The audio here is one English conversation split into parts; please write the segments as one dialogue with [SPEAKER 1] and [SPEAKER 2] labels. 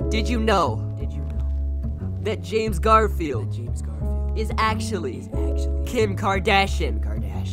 [SPEAKER 1] Did you know that James Garfield is actually Kim Kardashian?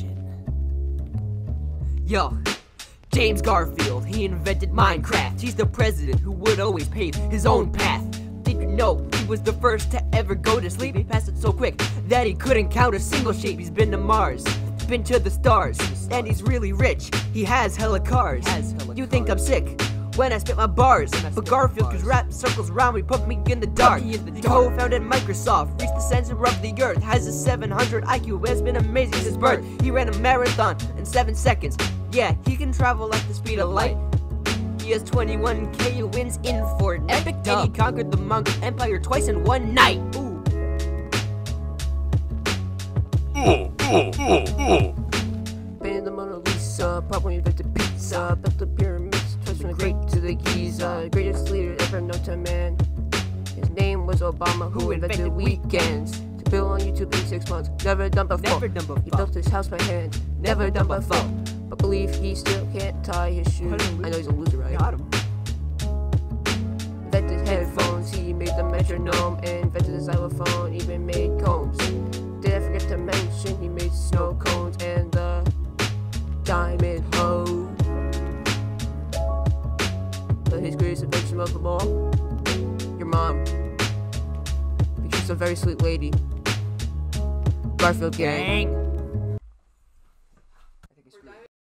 [SPEAKER 1] Yo, James Garfield, he invented Minecraft. He's the president who would always pave his own path. Did you know he was the first to ever go to sleep? He passed it so quick that he couldn't count a single shape. He's been to Mars, been to the stars, and he's really rich. He has hella cars. You think I'm sick when I spit my bars, but Garfield could wrap circles around me, put me in the dark. He co-founded Microsoft, reached the center of the earth, has a 700 IQ, has been amazing since birth. He ran a marathon in 7 seconds. Yeah, he can travel at the speed of light. He has 21K wins in Fortnite. Epic dub. And he conquered the Mongol Empire twice in one night. Ooh. Painted the Mona Lisa, probably invented pizza, built the pyramids, twice from the Great to the Giza. Greatest leader ever known to man. His name was Obama, who invented weekends. To build on YouTube in 6 months, never done before. He built his house by hand, never done before. But believe he still can't tie his shoes. I know he's a loser, right? Got him. Invented headphones, he made the metronome, and invented the xylophone, even made combs. Did I forget to mention he made snow cones and the diamond hoe? But his greatest invention of them all, your mom. Because she's a very sweet lady. Garfield gang.